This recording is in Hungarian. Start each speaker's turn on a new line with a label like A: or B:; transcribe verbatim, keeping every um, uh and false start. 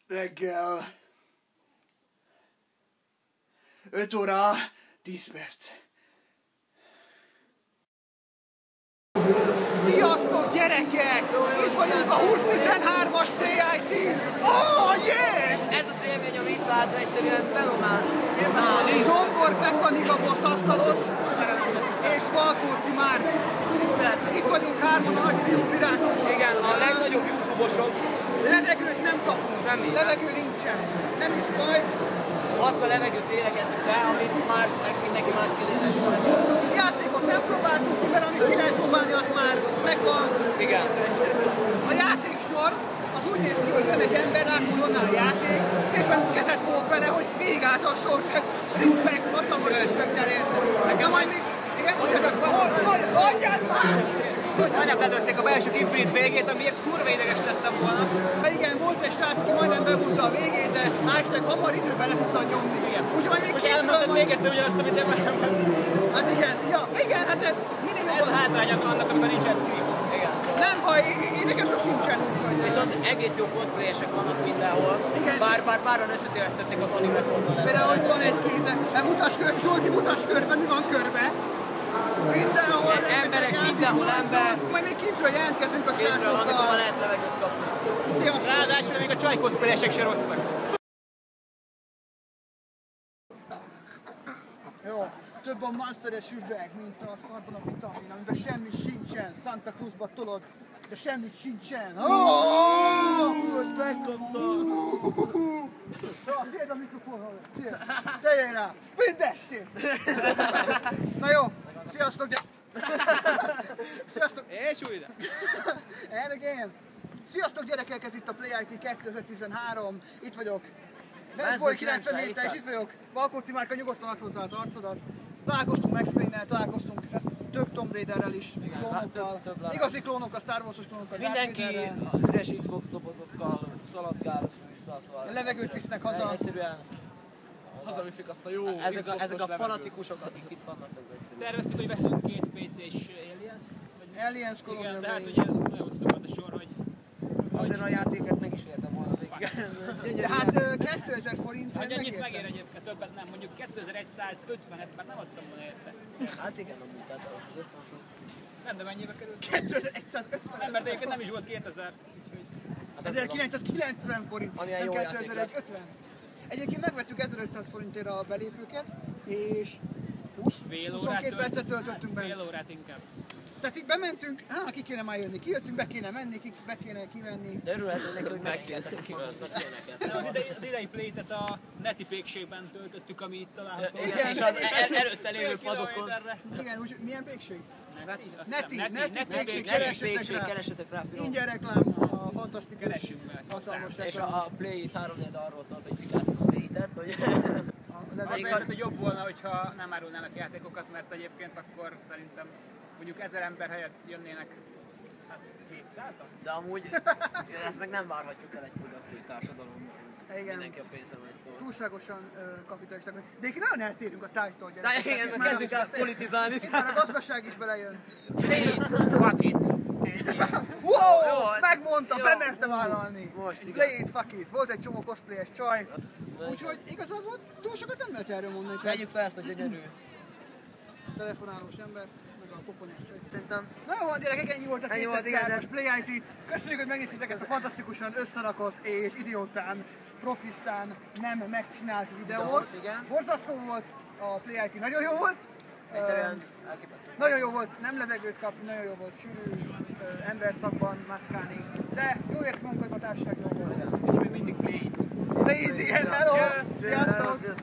A: Reggel. öt óra, tíz perc. Sziasztok gyerekek! Itt vagyunk a húsz tizenhármas Play i té! Oh, yes!
B: Ez az élmény, amit itt látom, egyszerűen fenomán.
A: Zsombor Fekanika bosszasztalos és Valkóczi Márk. Itt vagyunk hárman a nagy triumvirátus.
B: Igen, a legnagyobb YouTube-osok.
A: Levegőt nem kapunk.
B: Semmi.
A: Levegő nincsen. Nem is baj.
B: Azt a levegőt lélegezzük be, amit más, meg mindenki más kilélekezik.
A: Játékot nem próbáltunk ki, mert amit ki lehet próbálni, az már megvan.
B: Igen.
A: A játéksor az úgy néz ki, hogy jön egy ember, látunk honnan a játék, szépen kezet fogok vele, hogy végig állt a sor, respekt, hatalmas respekt jár érte. Na majd még, igen, adjál már!
C: Nagyjább lelőtték a belső Infinite végét, amiért kurva ideges lettem volna.
A: Igen, volt egy srác, aki majdnem bevúrta a végét, de hashtag hamar időben le tudta nyomni. Úgyhogy majd még
C: Hogy
A: kintről
C: elmondod
A: van.
C: még egyszer ugyanazt, amit én elmondtam.
A: Hát igen, ja, igen, hát ez mindig
C: Ez a hátránya annak, amikor nincsen screen.
B: Igen.
A: nem baj, én nekem sosincsen úgyhogy.
B: Viszont egész jó cosplayesek vannak mindenhol.
A: Igen.
B: Bár, bár páran összetévesztették az anime korban.
A: Például, hogy van egy-két, mutass kör, Zsolti, mutass körbe, mi van körbe. Mindenhol,
B: Emberek, mindenhol ember.
A: Majd még kintről jelentkezünk a
B: Kintről, amikor már
A: srácokkal.
B: lehet levegőt kapni.
A: Sziasztok!
C: Ráadásul még a csaj cosplayesek se rosszak.
A: Jó, több a monsteres üveg, mint a szarban a vitamin, amiben semmi sincsen. Santa Cruzba tolod, de semmit sincsen. Oh!
B: Ezt megkaptam!
A: Tiéd a mikrofonhoz, tiéd. Tegyél rá, spin that shit! Na jó, sziasztok, gyere! Sziasztok!
C: És újra!
A: And again! Sziasztok gyerekek, ez itt a Play i té kétezer-tizenhárom, itt vagyok. Veszboly kilencvennégy, és itt vagyok. Valkóczi Márka, nyugodtan add hozzá az arcodat. Találkoztunk Max Payne-nel, találkoztunk több Tomb Raiderrel is, klónokkal.
B: több- több
A: Igazi klónok, a Star Wars-os klónokkal.
B: Mindenki
A: Darth Vaderrel.
B: az üres Xbox dobozokkal szaladgál össze-vissza, szóval...
A: Levegőt visznek haza.
B: Egyszerűen...
C: Hazaviszik azt a jó
B: Ezek a, ezek a
C: Xboxos
B: fanatikusok, akik itt vannak, ez egyszerűen.
C: Terveztük, hogy veszünk két pé cés Aliens. Vagy
A: Aliens Colonial
C: igen, de hát
A: Marines.
C: ugye ez nagyon hosszú volt a sor, hogy...
B: Azért a játéket meg is értem volna végig.
A: De hát ö, kétezer forint
C: Hogy ennyit
A: megérte.
C: megér egyébként, többet nem, mondjuk kétezer-százötvenet már nem adtam volna érte.
B: Hát igen, amúgy, tehát az ötven fok.
C: Nem, de mennyibe került?
A: kétezer-százötven.
C: Nem, mert egyébként nem is volt kétezer. Úgyhogy...
B: Hát nem tudom.
A: ezerkilencszázkilencven forint,
B: Amilyen
A: nem
B: jó játék
A: kétezer-ötven. Egyébként megvettük ezerötszáz forintért a belépőket, és húsz,
C: Fél órát
A: huszonkét percet
C: töltünk,
A: töltöttünk
C: hát fél
A: bent.
C: órát inkább.
A: Tehát így bementünk, á, ki kéne már jönni, kijöttünk, be kéne menni, ki, be kéne kivenni.
B: De örülhető neki, hogy megengedtek ki magukat ilyeneket.
C: De az idei, az idei playtet a neti pékségben töltöttük, ami itt található.
A: Igen,
B: És az
A: igen.
B: el- előtte lévő
C: Fél
B: padokon.
C: kilométerre.
A: Igen, úgy, milyen pékség?
C: Neti, azt
A: Neti,
C: hiszem,
A: neti,
C: neti,
A: pékség,
C: neti,
B: Neti
A: keressetek
B: pékség,
A: rá.
B: keressetek rá, finom.
A: Ingyen reklám, a fantasztikus,
C: Keressünk be,
A: hatalmas
B: És
A: reklám.
B: a, a Play három négy arról szólt, hogy fikáztuk a Play-et, hogy...
A: A
C: Az a
A: levegő-
C: helyzet, hogy jobb volna, hogyha nem árulnának játékokat, mert egyébként akkor szerintem mondjuk ezer ember helyett jönnének hát kétszázan.
B: De amúgy ezt meg nem várhatjuk el egy fogyasztói társadalom.
A: Igen.
B: Mindenki a pénzre megy, szóval.
A: Túlságosan uh, kapitalisták. De egyébként nagyon eltérünk a tárgytól,
B: De
A: gyerekek.
B: igen,
A: Itt
B: meg
A: már
B: kezdjük el politizálni.
A: Itt már a gazdaság is belejön.
C: Play-it, fuck it!
A: Wow,
B: Jó,
A: megmondta,
B: jó.
A: bemerte vállalni.
B: Most, igen.
A: Play it, fuck it. Volt egy csomó cosplayes csaj. Úgyhogy igazából túl sokat nem lehet erről mondani. Tehát
B: Vegyük fel ezt a gyönyörű.
A: telefonálós embert, meg a poponyos csaj.
B: Szerintem
A: Na jó van gyerekek, ennyi volt a
B: Ennyi volt, igen,
A: kétezer-tizenhármas Play i té. Köszönjük, hogy megnéztétek ezt a fantasztikusan összerakott és idiótán, profistán nem megcsinált videót.
B: Videót, igen.
A: Borzasztó volt, a Play i té nagyon jó volt.
B: egyszerűen elképesztő.
A: Nagyon jó volt nem levegőt kapni, nagyon jó volt sűrű ö, emberszakban mászkálni, de jól érsz magunkat, a társaság jó volt.
C: És még mindig Play-it.
A: De így, igen, hello!
B: Cheers.
A: Sziasztok!
B: Cheers.